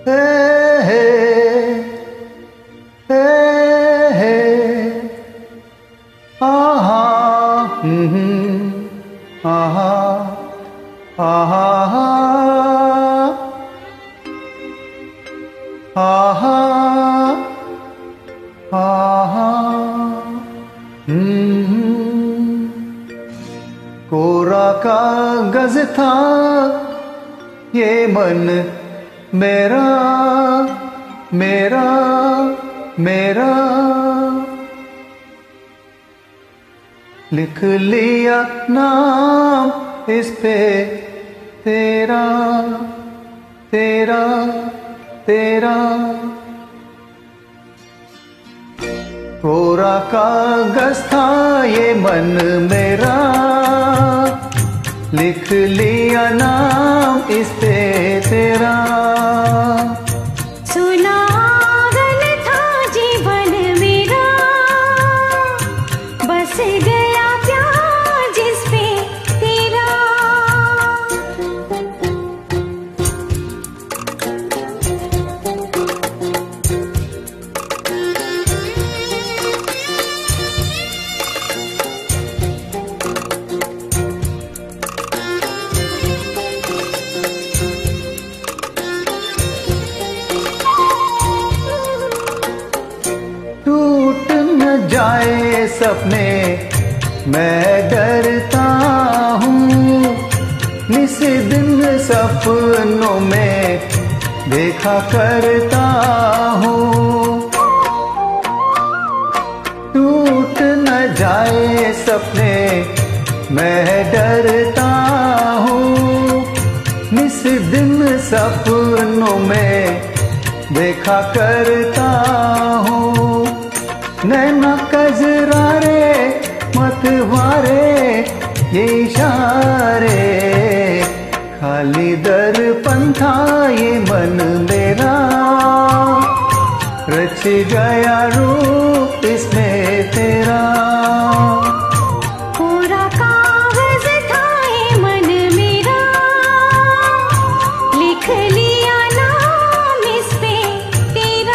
हे हे हे हे आहा आहा आहा आहा आहा कोरा कागज था ये मन मेरा मेरा मेरा, लिख लिया नाम इस पे तेरा तेरा तेरा। कोरा कागज था ये मन मेरा, लिख लिया नाम इस पे तेरा। सुनागन था जीवन मेरा, बस गया प्यार जिस पे तेरा। जाए सपने मैं डरता हूँ, निस दिन सपनों में देखा करता हूँ। टूट न जाए सपने मैं डरता हूँ, निस दिन सपनों में देखा करता हूँ। नैना कजरारे मतवारे ये इशारे, खाली दर्पण था ये मन मेरा। रच गया रूप इसमें तेरा। कोरा कागज था ये मन मेरा, लिख लिया नाम इस पे तेरा।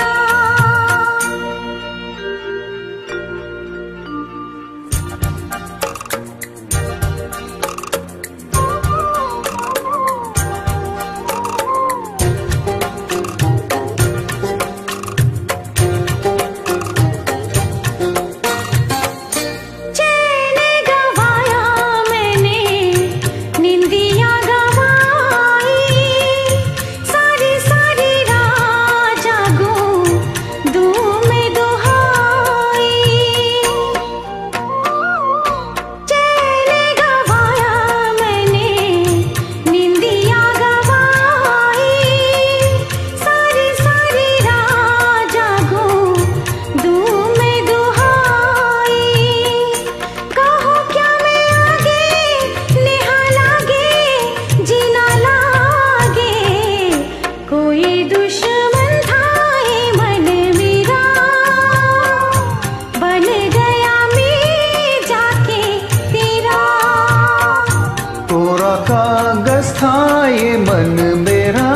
कागज था ये मन मेरा,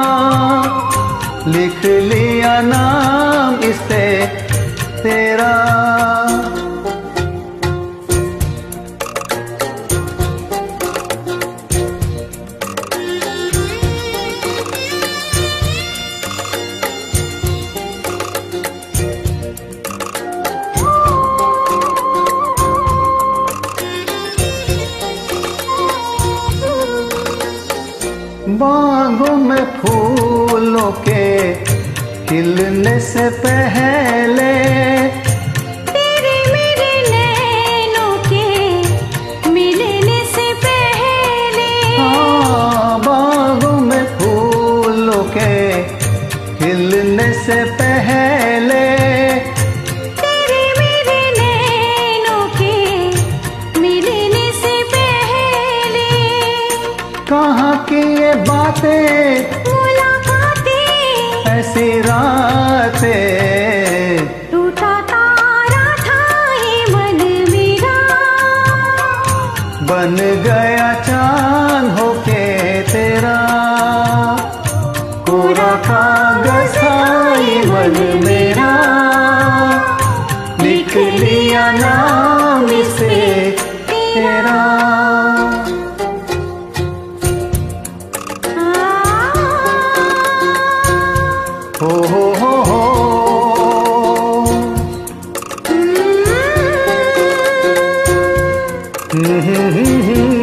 लिख लिया नाम इस पे तेरा। बागों में फूलों के खिलने से पहले, तेरे मेरे नैनों के मिलने से पहले। हाँ, बागों में फूलों के खिलने से पहले, तेरे मेरे नैनों के मिलने से पहले। कहाँ की ये बातें मुलाकातें, ऐसी रातें, टूटा तारा था ये मन मेरा, बन गया चांद होके तेरा। कोरा था ये मन मेरा, लिख लिया नाम इसे तेरा। हो हो।